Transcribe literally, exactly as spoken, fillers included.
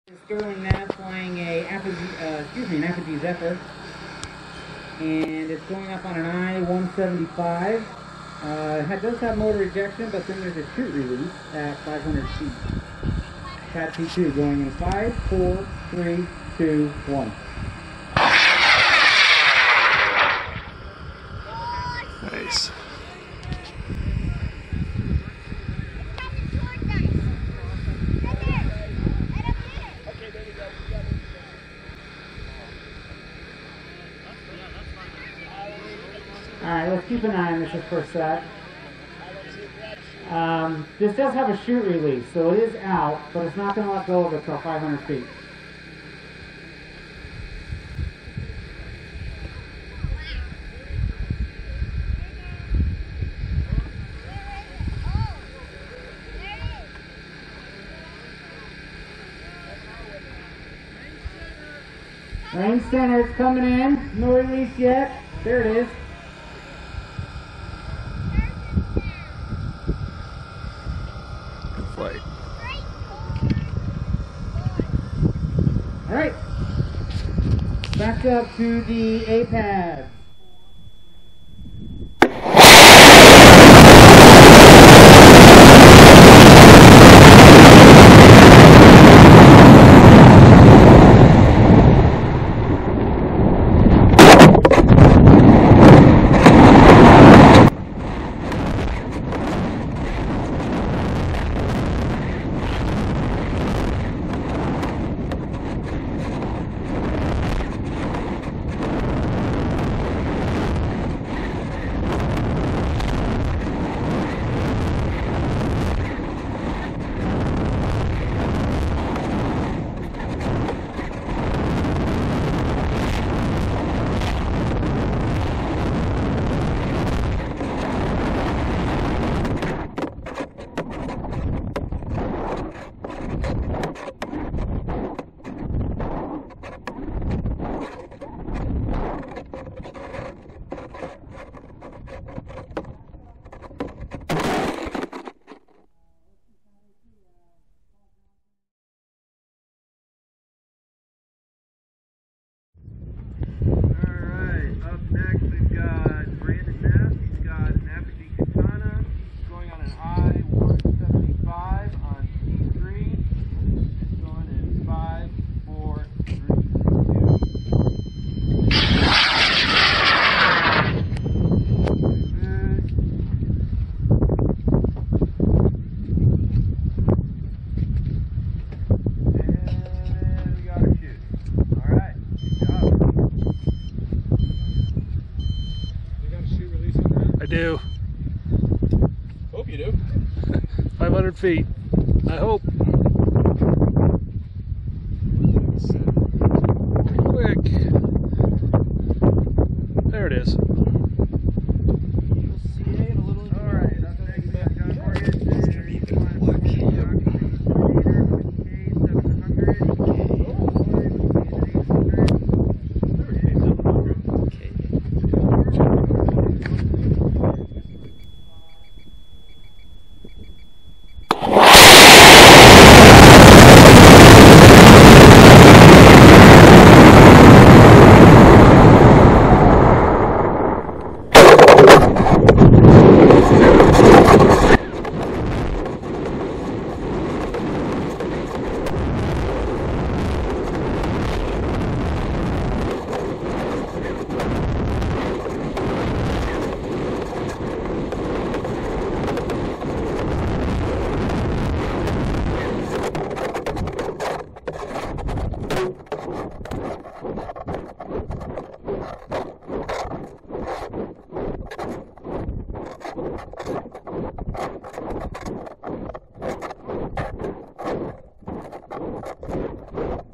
Sterling Nav flying a Apogee, uh, excuse me, an Apogee Zephyr, and it's going up on an I one seventy-five. Uh, it does have motor ejection, but then there's a chute release at five hundred feet. Cat P two going in five, four, three, two, one. Nice. Alright, let's keep an eye on this for a sec. Um, this does have a chute release, so it is out, but it's not going to let go of it until five hundred feet. Range center, it's coming in. No release yet. There it is. Good flight. Alright. Back up to the A pad. Next, we've got Brandon Neff. He's got an Apogee Katana. He's going on an I one seventy-five on T three. It's going in five, four, three, two. And we got our chute. All right, good job. I do. Hope you do. five hundred feet. I hope. Quick. There it is. Alright, up next we got John Morgan. It's going to be a bit of luck. Thank you.